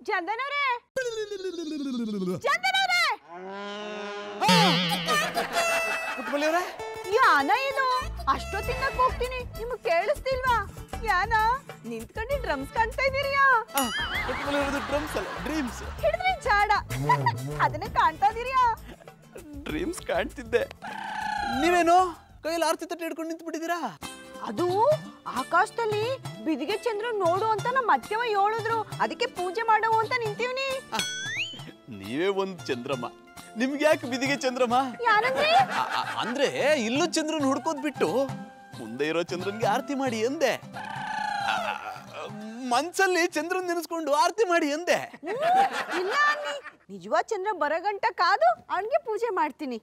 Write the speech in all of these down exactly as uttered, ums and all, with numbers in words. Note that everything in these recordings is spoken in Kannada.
ಚಂದನವ್ರೆ ಚಂದನವ್ರೆ ಪುಟ್ಬಲಿಯವ್ರೆ ಯಾನ ಇದು ಅಷ್ಟೊತ್ತಿಂದ ಹೋಗ್ತೀನಿ ನಿಮಗೆ ಕೇಳಿಸ್ತಿಲ್ವಾ ಯಾನ ನಿಂತ್ಕೊಂಡು ಡ್ರಮ್ಸ್ ಕಾಣ್ತಾ ಇದೀರಿಯಾ ಪುಟ್ಬಲಿಯವ್ರದು ಡ್ರಮ್ಸ್ ಅಲ್ಲ ಡ್ರೀಮ್ಸ್ ಹಿಡಿದ್ರೆ ಚಾಡ ಅದನ್ನ ಕಾಣ್ತಾ ಇದೀರಿಯಾ ಡ್ರೀಮ್ಸ್ ಕಾಣ್ತಿದ್ದೆ ನೀವೇನು ಕೈಯಲ್ಲಿ ಆರ್ತಿ ತಟ್ಟೆ ಹಿಡ್ಕೊಂಡು ನಿಂತು ಬಿಟ್ಟಿದ್ದೀರಾ ಅದು ಆಕಾಶದಲ್ಲಿ ಬಿದಿಗೆ ಚಂದ್ರ ನೋಡು ಅಂತ ನಮ್ಮ ಅತ್ತೆವ ಹೇಳಿದ್ರು ಅದಕ್ಕೆ ಪೂಜೆ ಮಾಡವು ಅಂತ ನಿಂತೀವ್ನಿ ನೀವೇ ಒಂದು ಚಂದ್ರಮ್ಮ ನಿಮ್ಗೆ ಯಾಕೆ ಬಿದಿಗೆ ಚಂದ್ರಮ್ಮ ಅಂದ್ರೆ ಇಲ್ಲೂ ಚಂದ್ರನ್ ಹುಡ್ಕೋದ್ ಬಿಟ್ಟು ಮುಂದೆ ಇರೋ ಚಂದ್ರನ್ಗೆ ಆರತಿ ಮಾಡಿ ಎಂದೆ ಮನ್ಸಲ್ಲಿ ಚಂದ್ರನ್ ನೆನೆಸ್ಕೊಂಡು ಆರತಿ ಮಾಡಿ ಎಂದೆ ಇಲ್ಲ ಅನ್ನಿ ನಿಜವಾದ ಚಂದ್ರ ಬರಗಂಟ ಕಾದು ಅವನಿಗೆ ಪೂಜೆ ಮಾಡ್ತೀನಿ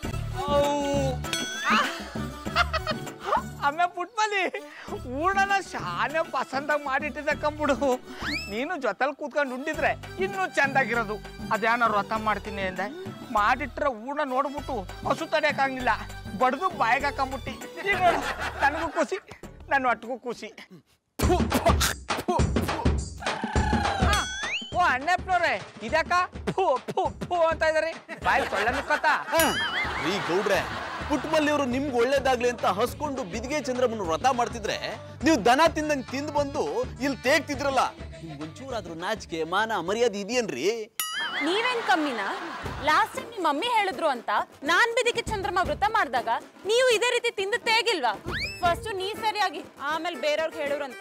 ಆಮೇಲೆ ಪುಟ್ಮಲಿ ಊಟನ ಶಾನೆ ಪಸಂದಾಗಿ ಮಾಡಿಟ್ಟಿದ್ದೆ ಕಂಬಿಡು ನೀನು ಜೊತೆಲಿ ಕೂತ್ಕೊಂಡು ಉಂಡಿದ್ರೆ ಇನ್ನೂ ಚೆಂದಾಗಿರೋದು ಅದೇನಾರು ವ್ರತ ಮಾಡ್ತೀನಿ ಅಂದೆ ಮಾಡಿಟ್ರೆ ಊಟ ನೋಡ್ಬಿಟ್ಟು ಹಸು ತಡೆಯಕ್ಕಾಗಿಲ್ಲ ಬಡ್ದು ಬಾಯಿಗೆ ಹಾಕೊಂಬಿಟ್ಟಿ ಈಗ ನೋಡು ನನಗೂ ಖುಷಿ ನನ್ನ ಒಟ್ಟಿಗೂ ಖುಷಿ ಓ ಅಣ್ಣಪ್ಪನವ್ರೆ ಇದಕ್ಕ ಫೂ ಫೂ ಫೂ ಅಂತ ಇದಾರೆ ಬಾಯಿ ಸೊಳ್ಳೆ ನುಕ್ಕತ್ತ ಈ ಗೌಡ್ರೆ ಪುಟ್ಮಲ್ಲಿಯವರು ನಿಮ್ಗೆ ಒಳ್ಳೇದಾಗ್ಲಿ ಅಂತ ಹಸ್ಕೊಂಡು ಬಿದಿಗೆ ಚಂದ್ರಮ್ಮನ ವ್ರತ ಮಾಡ್ತಿದ್ರೆ ನೀವು ದನ ತಿಂದಂಗ್ ತಿಂದು ಬಂದು ಇಲ್ಲಿ ತೇಗ್ತಿದ್ರಲ್ಲ ನಿಮ್ಗೊಂಚೂರಾದ್ರೂ ನಾಚಿಕೆ ಮಾನ ಮರ್ಯಾದೆ ಇದೆಯೇನ್ರಿ ನೀವೇನ್ ಕಮ್ಮಿನ ಲಾಸ್ಟ್ ಟೈಮ್ ನಿಮ್ಮ ಮಮ್ಮಿ ಹೇಳಿದ್ರು ಅಂತ ನಾನ್ ಬಿದಿಗೆ ಚಂದ್ರಮ್ಮ ವ್ರತ ಮಾಡಿದಾಗ ನೀವು ಇದೇ ರೀತಿ ತಿಂದು ತೇಗಿಲ್ವಾ ಫಸ್ಟ್ ನೀ ಸರಿಯಾಗಿ ಆಮೇಲೆ ಬೇರೆಯವ್ರಿಗೆ ಹೇಳೋರಂತೆ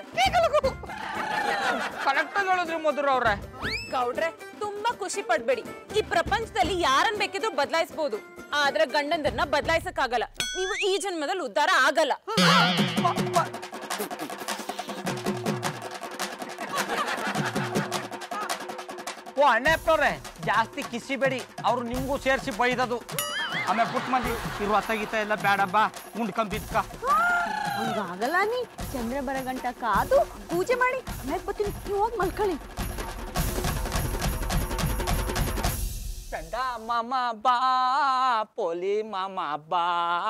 ಕರೆಕ್ಟ್ ಆಗಿ ಹೇಳಿದ್ರಿ ಮಧುರ ಅವ್ರೆ ಗೌಡ್ರೆ ತುಂಬಾ ಖುಷಿ ಪಡ್ಬೇಡಿ ಈ ಪ್ರಪಂಚದಲ್ಲಿ ಯಾರನ್ನ ಬೇಕಿದ್ರು ಬದಲಾಯಿಸಬಹುದು ಆದ್ರೆ ಗಂಡಂದರ್ನ ಬದಲಾಯಿಸಕ್ ಆಗಲ್ಲ ನೀವು ಈ ಜನ್ಮದಲ್ಲಿ ಉದ್ಧಾರ ಆಗಲ್ಲ ಓ ಅಣ್ಣಪ್ಪನವ್ರೆ ಜಾಸ್ತಿ ಕಿಸಿಬೇಡಿ ಅವ್ರು ನಿಮ್ಗೂ ಸೇರಿಸಿ ಬೈದದು ಆಮೇಲೆ ಪುಟ್ ಮಂದಿ ಇರುವ ಅತ್ತಗೀತ ಎಲ್ಲ ಬೇಡಬ್ಬ ಉಂಡ್ಕೊಂಬಿದ್ಕ ಹಂಗಾಗಲ್ಲ ನೀ ಚಂದ್ರ ಬರಗಂಟ ಕಾದು ಪೂಜೆ ಮಾಡಿ ಆಮೇಲೆ ಬರ್ತೀನಿ ನೀವು ಹೋಗಿ ಮಲ್ಕೊಳ್ಳಿ ಚಂದ ಮಾಮ ಬಾ ಪೋಲಿ ಮಾಮ ಬಾ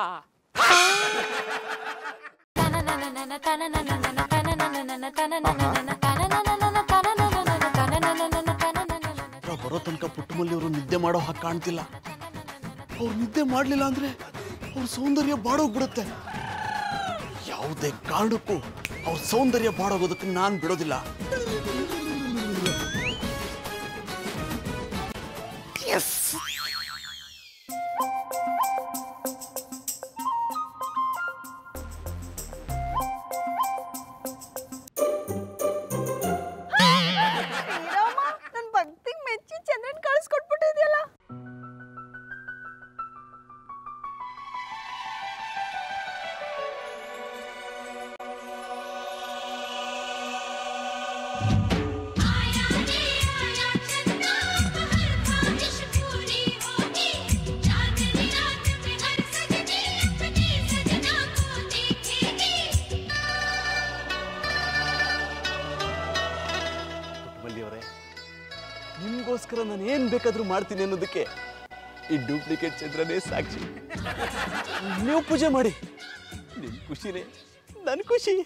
ಬರೋ ತನಕ ಪುಟ್ಟಮಲ್ಲಿಯವರು ನಿದ್ದೆ ಮಾಡೋ ಹಾಗೆ ಕಾಣ್ತಿಲ್ಲ ಅವ್ರು ನಿದ್ದೆ ಮಾಡ್ಲಿಲ್ಲ ಅಂದ್ರೆ ಅವ್ರ ಸೌಂದರ್ಯ ಬಾಡೋಗ್ಬಿಡುತ್ತೆ ಯಾವುದೇ ಕಾರಣಕ್ಕೂ ಅವ್ರ ಸೌಂದರ್ಯ ಬಾಡೋಗೋದಕ್ಕೆ ನಾನ್ ಬಿಡೋದಿಲ್ಲ ನನ್ ಭಕ್ತಿಗೆ ಮೆಚ್ಚಿ ಚಂದ್ರನ್ ಕಳಿಸ್ಕೊಟ್ಬಿಟ್ಟಿದ್ಯಲ್ಲ ನಿಮ್ಗೋಸ್ಕರ ನಾನು ಏನ್ ಬೇಕಾದ್ರೂ ಮಾಡ್ತೀನಿ ಅನ್ನೋದಕ್ಕೆ ಈ ಡೂಪ್ಲಿಕೇಟ್ ಚಂದ್ರನೇ ಸಾಕ್ಷಿ ನೀವು ಪೂಜೆ ಮಾಡಿ ನಿಮ್ ಖುಷಿನೇ ನನ್ ಖುಷಿ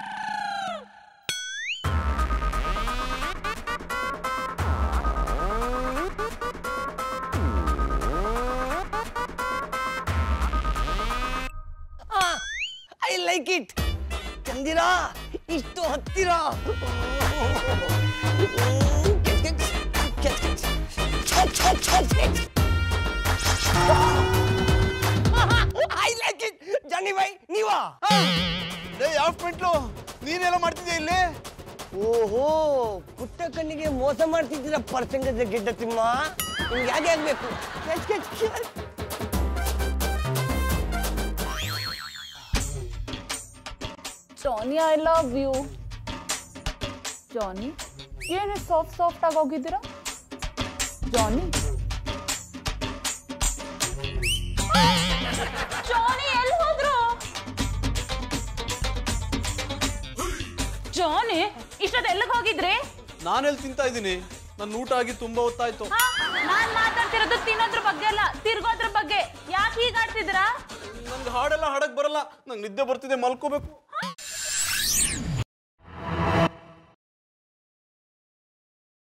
ಐ ಲೈಕ್ ಇಟ್ ಚಂದಿರ ಇಷ್ಟು ಹತ್ತಿರ I like it Johnny bye ನೀವಾ ಯಾವ ಮೆಂಟ್ಲು ನೀನೆಲ್ಲ ಮಾಡ್ತಿದ್ಯಾ ಇಲ್ಲಿ ಓಹೋ ಪುಟ್ಟ ಕಣ್ಣಿಗೆ ಮೋಸ ಮಾಡ್ತಿದ್ದೀರ ಪರ್ಸಂಗದ ಗಿಡ್ಡ ತಿಮ್ಮ ನಿಮ್ಗೆ ಯಾಕೆ ಆಗ್ಬೇಕು Johnny I love you Johnny ಏನು ಸಾಫ್ಟ್ ಸಾಫ್ಟ್ ಆಗಿ ಹೋಗಿದ್ದೀರಾ ಜಾನಿ ಜಾನಿ ಎಲ್ಲಿ ಹೋದ್ರು ಜಾನಿ ಇಷ್ಟೊತ್ತು ಎಲ್ಲಿಗೆ ಹೋಗಿದ್ರಿ ನಾನೆಲ್ಲಿ ತಿಂತಾ ಇದ್ದೀನಿ ನನ್ನ ಊಟ ಆಗಿ ತುಂಬಾ ಹೊತ್ತಾಯ್ತು ನಾನ್ ಮಾತಾಡ್ತಿರೋದು ತಿನ್ನೋದ್ರ ಬಗ್ಗೆ ಅಲ್ಲ ತಿರ್ಗೋದ್ರ ಬಗ್ಗೆ ಯಾಕೆ ಹೀಗಾಡ್ತಿದ್ದೀರಾ ನನ್ಗೆ ಹಾಡೆಲ್ಲ ಹಾಡಕ್ ಬರಲ್ಲ ನಂಗೆ ನಿದ್ದೆ ಬರ್ತಿದೆ ಮಲ್ಕೋಬೇಕು